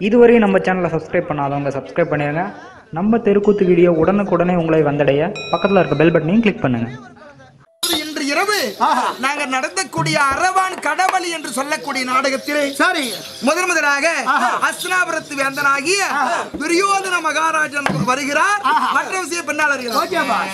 இதுவரை நம்ம சேனலை சப்ஸ்கிரைப் பண்ணாதவங்க சப்ஸ்கிரைப் பண்ணிடுங்க. நம்ம தெருக்கூத்து வீடியோ உடனுக்குடனே உங்களை வந்தடைய பக்கத்தில் இருக்க பெல் பட்டனையும் கிளிக் பண்ணுங்க. இன்று இரவு நாங்க நடத்தக்கூடிய அரவான் கடவழி என்று சொல்லக்கூடிய நாடகத்திலே சரி முதலாக அஸ்னாபுரத்து வேந்தனாகிய துரியோதன மகாராஜன் வருகிறார். மற்ற விஷயம் பின்னால் வருகிறார்.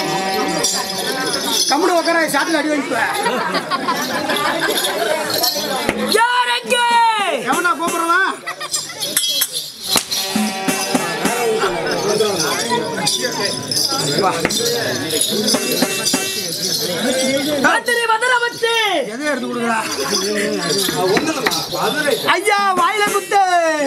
கம்முனு உட்கார சாட்டில் அடி வாங்கிக்குவேன். யார் எங்கே? எவனா கூப்பிடுறான்? மந்திரி மதுரமத்து எதை எடுத்து கொடுக்குறா? ஐயா வாயில குத்து.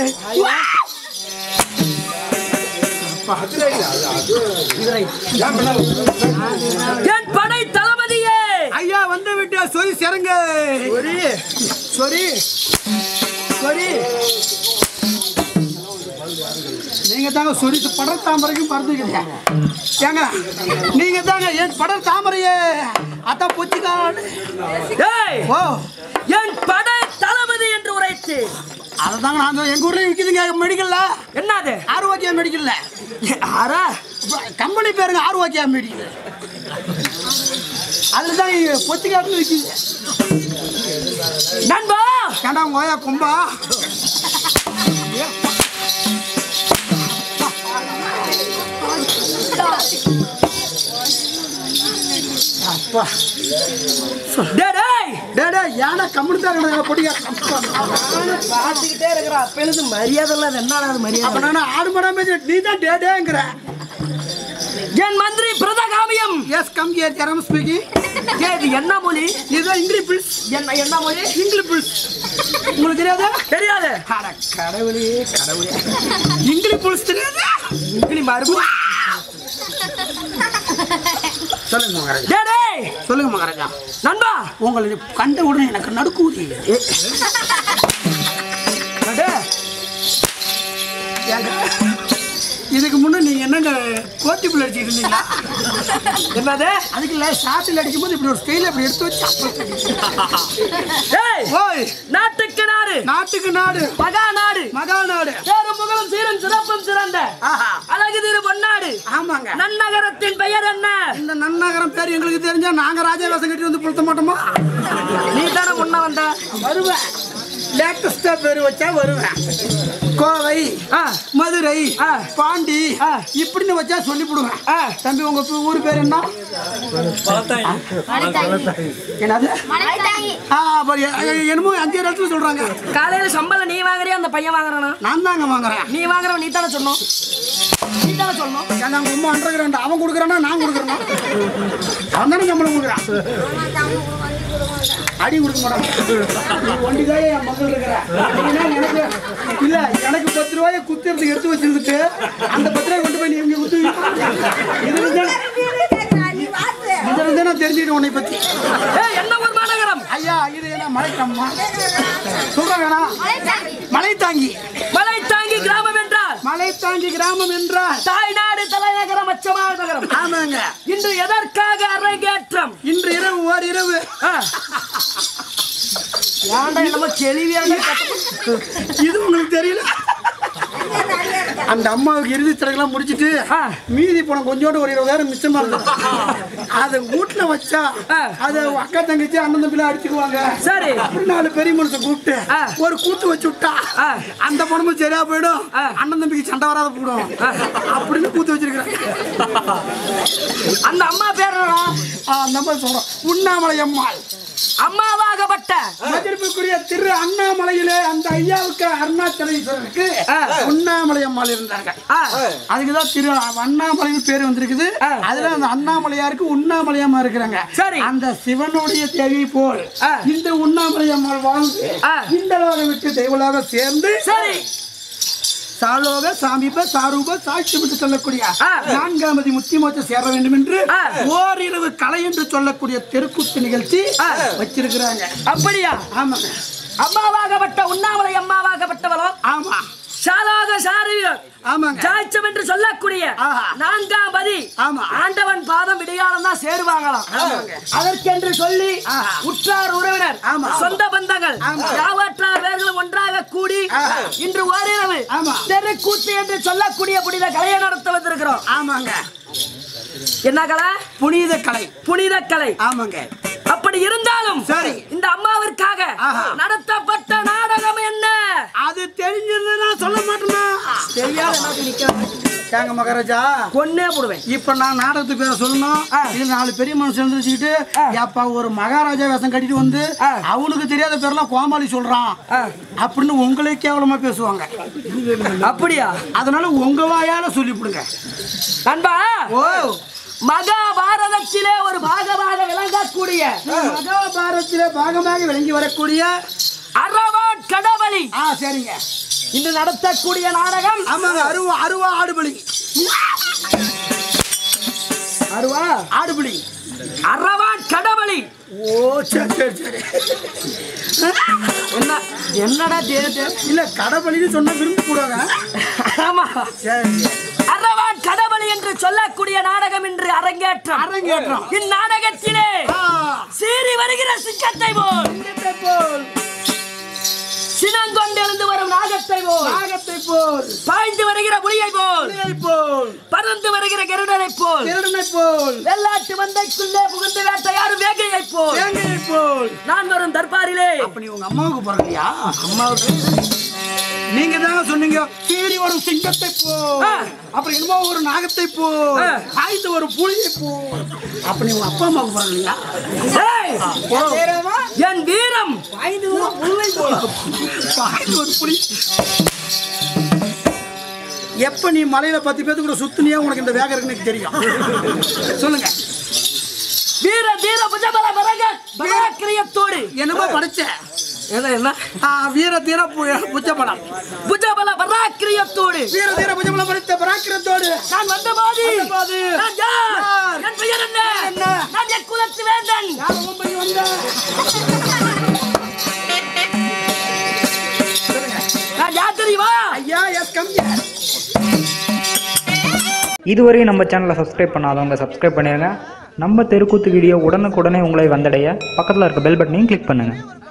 என் படை தளபதியே. ஐயா வந்து விட்டு சொறி சிறங்க. சொறி சொறி நீங்க தாங்க சொறி படர் தாமரைக்கும் பறந்துக்கிறீங்க. ஏங்க நீங்க தாங்க என் படர் தாமரையே அதான் பொச்சிக்காடு. ஓ என் படை தளபதி என்று உரைத்து அதுதாங்க நான் எங்க ஊர்ல விற்கிதுங்க மெடிக்கல்ல. என்னது? ஆரோக்கியா மெடிக்கல்ல. ஆரா கம்பெனி பேருங்க ஆரோக்கியா மெடிக்கல். அதுதான் பொச்சிக்காடு விற்கிது. நண்பா ஏண்டா கோயா கும்பா அப்பா ஏன்னா கம்முன்னு பொடியா பார்த்துக்கிட்டே இருக்கிறா. அப்பெழுது மரியாதை இல்லாத என்ன மரியாதை? அப்ப நான் ஆடு மாடாம நீ தான் டேங்கிற. என் மந்திரி பிரதகாமியம். Yes come here Jerome speaking. இது என்ன மொழி? இது இங்கிலீஷ். என்ன மொழி? இங்கிலீஷ். உங்களுக்கு தெரியாதா? தெரியாது. அட கடவுளே கடவுளே. இங்கிலீஷ் தெரியாதா? இங்கிலீஷ் மறுபு. சொல்லுங்க மகாராஜா. டேய் சொல்லுங்க மகாராஜா. நண்பா உங்களை கண்ட உடனே எனக்கு நடுக்குது. இதுக்கு முன்னே நீங்க என்னங்க கோட்டி புல் அடிச்சுட்டு இருந்தீங்களா? என்னது? அதுக்கு இல்ல சாட்டில் அடிக்கும் போது இப்படி ஒரு ஸ்டைல அப்படி எடுத்து வச்சு ஓய் நாட்டுக்கு நாடு நாட்டுக்கு நாடு மகா நாடு மகா நாடு பேரும் புகழும் சீரும் சிறப்பும் சிறந்த அழகு திரு பொன்னாடு. ஆமாங்க. நன்னகரத்தின் பெயர் என்ன? இந்த நன்னகரம் பேர் எங்களுக்கு தெரிஞ்சா நாங்க ராஜாவாசம் கட்டி வந்து புழுத்த மாட்டோமா? நீ தானே முன்ன வந்த. வருவேன். லேட்டஸ்டா பேர் வச்சா வருவேன். கோவை மதுரை பாண்டி இப்படின்னு வச்சா சொல்லிவிடுவேன். தம்பி உங்க ஊர் பேர் என்ன? என்னது? என்னமோ 5 இடத்துல சொல்றாங்க. காலையில சம்பளம் நீ வாங்குறியா அந்த பையன் வாங்குறானா? நான் தாங்க வாங்குறேன். நீ வாங்குறவன் நீ தானே சொன்னோம். நீ தானே சொன்னோம். நாங்க ரொம்ப அண்டர்கிரவுண்ட். அவன் கொடுக்குறானா நான் கொடுக்குறேன்னா? அவன் தானே சம்பளம் கொடுக்குறான். அடி கொடுக்க மாட்டான். ஒண்டிதான் என் மக்கள் இருக்கிறேன். எனக்கு இல்ல எனக்கு 10 ரூபாயை குத்துறதுக்கு எடுத்து வச்சிருந்துட்டு அந்த 10 ரூபாய் கொண்டு போய் நீ இங்க குத்து. இதுல நான் தெரிஞ்சுக்கிட்டு உன்னை பத்தி. என்ன ஒரு மாநகரம்? ஐயா இது என்ன மலைக்கம்மா சொல்ற வேணாம். மலை தாங்கி. மலை தாங்கி கிராமம் என்றால்? மலை தாங்கி கிராமம் என்றால் தாய்நாடு தலைநகரம் அச்சமான நகரம். ஆமாங்க. இன்று எதற்காக அரங்கேற்றம்? இன்று இரவு ஓர் இரவு. ஏன்டா நம்ம கேள்வியாக இது உங்களுக்கு தெரியல? அந்த அம்மாவுக்கு இறுதி சடங்கெல்லாம் முடிச்சிட்டு மீதி போன கொஞ்சோண்டு ஒரு 20,000 மிச்சமா இருந்தது. அதை வீட்டுல வச்சா அதை அக்கா தங்கச்சி அண்ணன் தம்பிலாம் அடிச்சுக்குவாங்க. சரி 4 பெரிய மனுஷன் கூப்பிட்டு ஒரு கூத்து வச்சு விட்டா அந்த பணமும் சரியா போயிடும், அண்ணன் தம்பிக்கு சண்டை வராத போயிடும் அப்படின்னு கூத்து வச்சிருக்கிறேன். அந்த அம்மா பேர் அந்த அம்மா சொல்றோம் உண்ணாமலை அம்மாள். அம்மாவாகப்பட்ட மதிப்புக்குரிய திரு அண்ணாமலையிலே அந்த ஐயாவுக்கு அருணாச்சலேஸ்வரருக்கு உண்ணாமலை அம்மாள் இருந்தாங்க. அதுக்குதான் திரு அண்ணாமலைன்னு பேர் வந்திருக்குது. அதுல அந்த அண்ணாமலையாருக்கு உண்ணாமலை அம்மா இருக்கிறாங்க. சரி அந்த சிவனுடைய தேவி போல் இந்த உண்ணாமலை அம்மாள் வாழ்ந்து இந்த லோகம் விட்டு தெய்வலாக சேர்ந்து சரி சாலோக சாமிப சாரூப சாட்சி விட்டு சொல்லக்கூடிய 4ஆவது முத்திமோச்ச சேர வேண்டும் என்று ஓரிரவு கலை என்று சொல்லக்கூடிய தெருக்கூத்து நிகழ்ச்சி வச்சிருக்கிறாங்க. அப்படியா? ஆமாங்க. அம்மாவாகப்பட்ட உண்ணாமலை அம்மாவாகப்பட்டவளோ? ஆமா. சாலாக சாரியம் ஆமாங்க. சாட்சம் என்று சொல்லக்கூடிய 4ஆவது ஆண்டவன் பாதம் விடையாளம் தான் சேருவாங்களாம். அதற்கென்று சொல்லி உற்றார் உறவினர் சொந்த பந்தங்கள் யாவற்றார் பேர்களும் ஒன்றாக கூடி இன்று ஓரிரவு தெருக்கூத்து என்று சொல்லக்கூடிய புனித கலையை நடத்த வந்திருக்கிறோம். ஆமாங்க. என்ன கலை? புனித கலை. புனித கலை. ஆமாங்க. அப்படி இருந்தாலும் சரி இந்த அம்மாவிற்காக நடத்தப்பட்ட நாடகம் என்ன? அது தெரிஞ்சது நான் சொல்ல மாட்டேனா? தெரியாத ஏங்க மகாராஜா கொன்னே போடுவேன். இப்ப நான் நாடகத்து பேரை சொல்லணும். இது 4 பெரிய மனுஷன் எழுந்திரிச்சுக்கிட்டு ஏப்பா ஒரு மகாராஜா வேஷம் கட்டிட்டு வந்து அவனுக்கு தெரியாத பேர்லாம் கோமாளி சொல்றான் அப்படின்னு உங்களே கேவலமா பேசுவாங்க. அப்படியா? அதனால உங்க வாயால சொல்லிவிடுங்க நண்பா. ஓ மகாபாரதத்திலே ஒரு பாகமாக விளங்கக்கூடிய மகாபாரதத்திலே பாகமாக விளங்கி வரக்கூடிய அரவான் கடவழி சரிங்க இன்று நடத்தக்கூடிய நாடகம். ஆமாங்க. அருவா ஆடுபலி. அருவா ஆடுபலி அரவான் கடவழி. ஓ சரி என்னடா தேடு இல்ல கடபலின்னு சொன்னா விரும்பி கூடாங்க. ஆமா சரி அரவான் கடவழி என்று சொல்லக்கூடிய நாடகம் இன்று அரங்கேற்றம். இந்நாடகத்திலே சீறி வருகிற சிங்கத்தை போல் சினங்கொண்டெழுந்து வரும் நாகத்தை போல் பாய்ந்து வருகிற புலியை போல் பறந்து வருகிற கருடனை போல் வெள்ளாட்டு மந்தைக்குள்ளே புகுந்து வேட்டையாடும் வேங்கையை போல் நான் வரும் தர்பாரிலே. அப்ப நீ உங்க அம்மாவுக்கு பிறகுறியா? அம்மாவுக்கு நீங்க தான் சொன்னீங்க சீறி வரும் சிங்கத்தை போல் அப்புறம் என்னமோ ஒரு நாகத்தை போல் பாய்ந்து ஒரு புலியை போல். அப்ப நீ உங்க அப்பா அம்மாவுக்கு பிறகுறியா? என் வீரம் ஒரு புலி. எப்ப நீ மலையில 10 பேத்து கூட சுத்துனியா உனக்கு இந்த வேகம் இருக்குன்னு தெரியும். சொல்லுங்க. வீர தீர புஜபல பராக்கிரியத்தோடு என்னமோ படிச்ச என்ன வீர தீர புஜபலம் புஜபல பராக்கிரியத்தோடு வீர தீர புஜபலம் படித்த பராக்கிரத்தோடு நான் வந்த பாதி நான் யார்? என் பெயர் என்ன? நான் என் குலத்து வேந்தன். யார் உன் பையன் வந்த? நான் யார் தெரியுமா? ஐயா எஸ் கம்மியா. இதுவரையும் நம்ம சேனலை சப்ஸ்கிரைப் பண்ணாதவங்க சப்ஸ்கிரைப் பண்ணிடுங்க. நம்ம தெருக்கூத்து வீடியோ உடனுக்குடனே உங்களை வந்தடைய பக்கத்தில் இருக்க பெல் பட்டனையும் கிளிக் பண்ணுங்கள்.